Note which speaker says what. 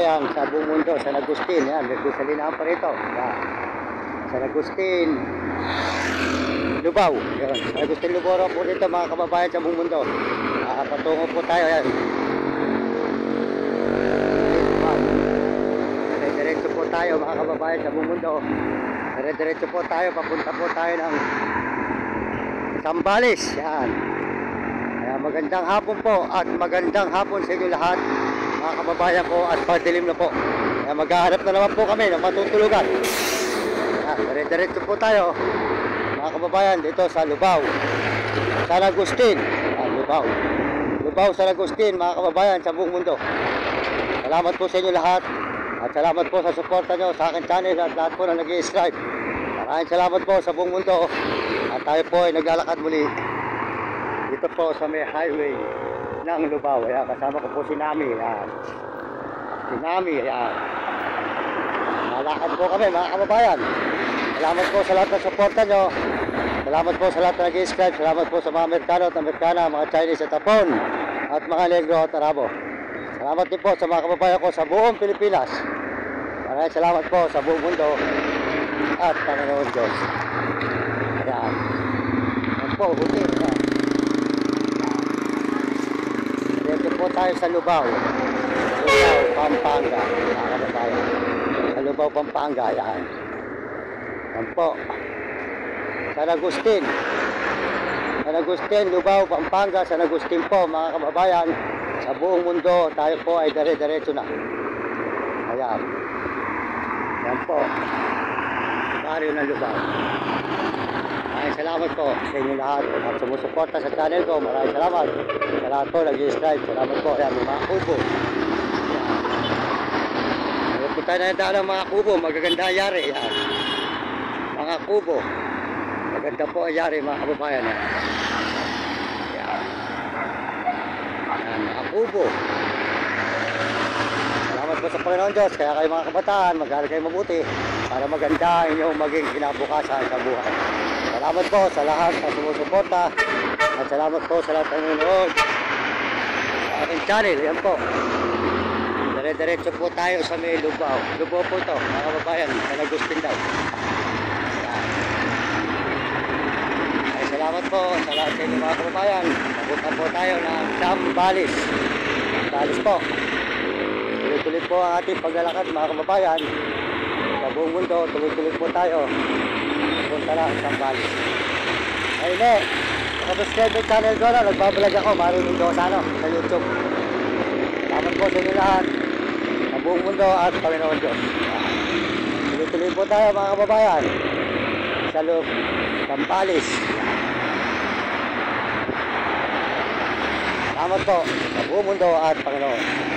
Speaker 1: kababayan sa buong mundo, San Agustin. Yan, may gusalinahan pa rito. Yan. San Agustin, Lubao. Yan. San Agustin, Lubao po dito mga kababayan sa buong mundo. Patungo po tayo. Yan. Diretso po tayo mga kababayan sa buong mundo. Diretso po tayo, papunta po tayo ng Zambales. Yan. Kaya magandang hapon po at magandang hapon sa inyo lahat mga kababayan ko at padilim na po. Kaya maghahanap na naman po kami ng matutulugan. Yan. Diretso po tayo mga kababayan dito sa Lubao, San Agustin. Yan, Lubao, San Agustin mga kababayan sa buong mundo. Salamat po sa inyo lahat. At salamat po sa suporta nyo sa aking channel at lahat po na nag-i-subscribe. Maraming salamat po sa buong mundo. At tayo po ay naglalakad muli dito po sa may highway ng Lubao. Ayan, kasama ko po si Nami. Ayan. Si Nami. Ayan. Nalakad po kami mga kababayan. Salamat po sa lahat ng suporta nyo. Salamat po sa lahat na nag-i-subscribe. Salamat po sa mga Amerikano at Amerikana, mga Chinese at Hapon, at mga Negro at Arabo. Salamat din po sa mga kababayan ko sa buong Pilipinas. Maraming salamat po sa buong mundo at Panginoon Diyos. Ayan. Ayan po, buti. Ayan. Dito po tayo sa Lubao. Lubao, Pampanga. Mga kababayan. Sa Lubao, Pampanga. Ayan. Ayan po. San Agustin. San Agustin, Lubao, Pampanga. San Agustin po mga kababayan. Sa buong mundo, tayo po ay dire-diretso na. Ayan. Ayan po. Baryo ng Lubao. Maraming salamat po sa inyo lahat at sumusuporta sa channel ko. Maraming salamat. Sa lahat po nag-subscribe. Salamat po. Ayan, mga kubo. Ayan po tayo na daan ng mga kubo. Magaganda ang yari. Ayan. Mga kubo. Maganda po ang yari mga kababayan. Ayan. Ubo. Salamat po sa Panginoon Diyos. Kaya kayo mga kabataan, mag-aaral kayo mabuti para maganda inyong maging kinabukasan sa buhay. Salamat po sa lahat na sumusuporta at salamat po sa lahat ng nanonood sa aking channel. Yan po. Dire-diretso po tayo sa may Lubao. Lubao po ito, mga kababayan. San Agustin daw. Ay, salamat po sa lahat sa inyo mga kababayan. Papunta po tayo ng Zambales. Zambales po. Tuloy-tuloy po ang ating paglalakad mga kababayan. Sa buong mundo, tuloy-tuloy po tayo. Punta na ang Zambales. Ayun eh, nakabascribe yung channel ko na. Nagbabalag ako, Marunong Dosano sa YouTube. Salamat po sa inyo lahat. Sa buong mundo at Panginoon Diyos. Tuloy-tuloy po tayo mga kababayan. Sa Zambales. Salamat po sa buong mundo at Panginoon.